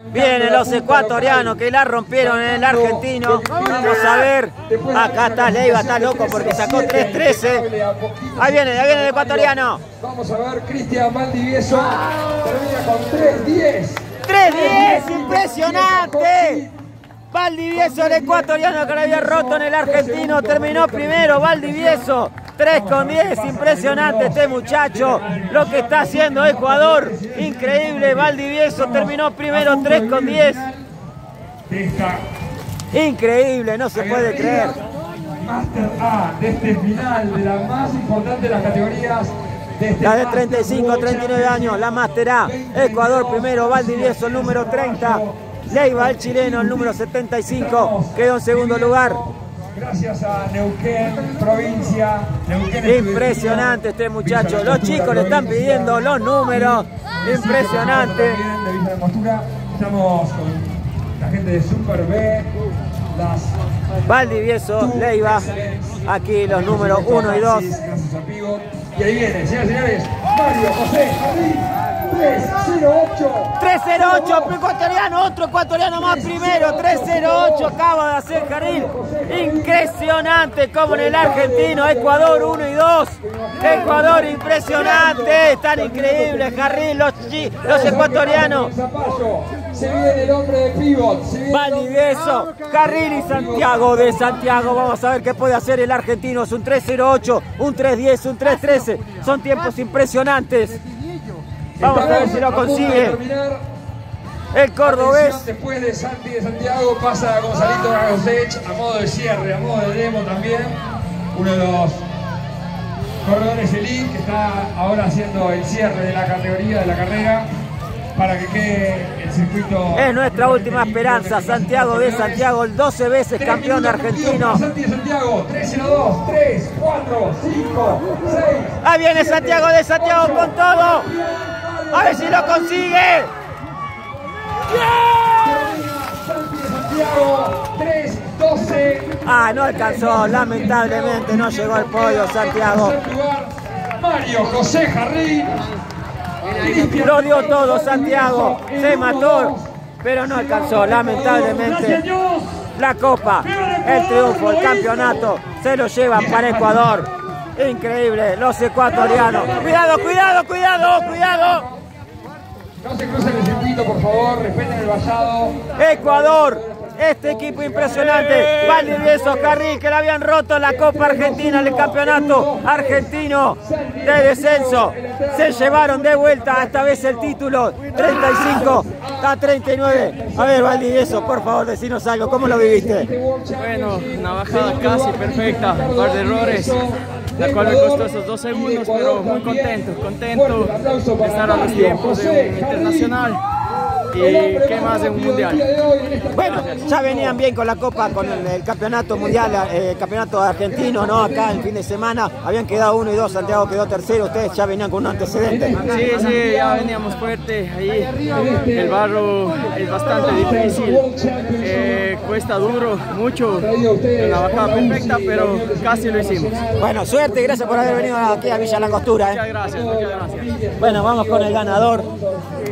Vienen los ecuatorianos que la rompieron en el argentino. Vamos a ver. Acá está Leiva, está loco porque sacó 3.13. Ahí viene el ecuatoriano. Vamos a ver, Cristian Valdivieso termina con 3.10. 3.10, impresionante. Valdivieso, el ecuatoriano que le había roto en el argentino, terminó primero. Valdivieso, 3.10, impresionante este muchacho, lo que está haciendo Ecuador, increíble. Valdivieso terminó primero, 3.10. Increíble, no se puede creer. Master A de este final, de la más importante de las categorías. La de 35, 39 años, la Master A. Ecuador primero, Valdivieso el número 30. Leiva, el chileno, el número 75, quedó en segundo lugar. Gracias a Neuquén, provincia. Neuquén. Impresionante este muchacho. Los chicos le están pidiendo los números. Impresionante. De Villa de Angostura. Estamos con la gente de Super B. Valdivieso, Leiva. Aquí los números 1 y 2. Y ahí viene, señoras y señores, Mario José Jardín. 3.08. 3.08, ecuatoriano, otro ecuatoriano más primero. 3.08 acaba de hacer Jardín. Impresionante como en el argentino. Ecuador 1 y 2. Ecuador impresionante. Están increíbles Jardín, los ecuatorianos. Se viene el hombre de pivot. Valdivieso, Carril y Santiago de Santiago. Vamos a ver qué puede hacer el argentino. Es un 3.08, un 3.10, un 3.13. Son tiempos impresionantes. Vamos a ver si lo consigue. El cordobés. Después de Santi de Santiago pasa a Gonzalito Gagosech a modo de cierre, a modo de demo también. Uno de los corredores elite que está ahora haciendo el cierre de la categoría, de la carrera, para que quede el circuito. Es nuestra última esperanza, Santiago de Santiago, el 12 veces campeón argentino. Santi de Santiago, 3.02, 3, 4, 5, 6. Ahí viene Santiago de Santiago con todo. A ver si lo consigue. Santi de Santiago, 3.12. Ah, no alcanzó, lamentablemente no llegó al podio Santiago. Mario José Jardín. Lo dio todo Santiago, se mató, pero no alcanzó, lamentablemente. La copa, el triunfo, el campeonato, se lo llevan para Ecuador. Increíble, los ecuatorianos. Cuidado, cuidado, cuidado, cuidado. No se crucen el circuito, por favor, respeten el vallado. Ecuador. Este equipo impresionante, Valdivieso, Carril, que le habían roto la Copa Argentina, el campeonato argentino de descenso. Se llevaron de vuelta esta vez el título, 35 a 39. A ver, Valdivieso, por favor, decinos algo, ¿cómo lo viviste? Bueno, una bajada casi perfecta, un par de errores, la cual me costó esos 2 segundos, pero muy contento de estar a los tiempos de un internacional. Y qué más de un mundial. Bueno, ya venían bien con la Copa, con el campeonato mundial, el campeonato argentino, ¿no? Acá el fin de semana habían quedado 1 y 2, Santiago quedó tercero, ustedes ya venían con un antecedente. Sí, ya veníamos fuerte ahí. El barro es bastante difícil, cuesta duro, mucho, la bajada perfecta, pero casi lo hicimos. Bueno, suerte, gracias por haber venido aquí a Villa La Angostura. Muchas gracias. Bueno, vamos con el ganador.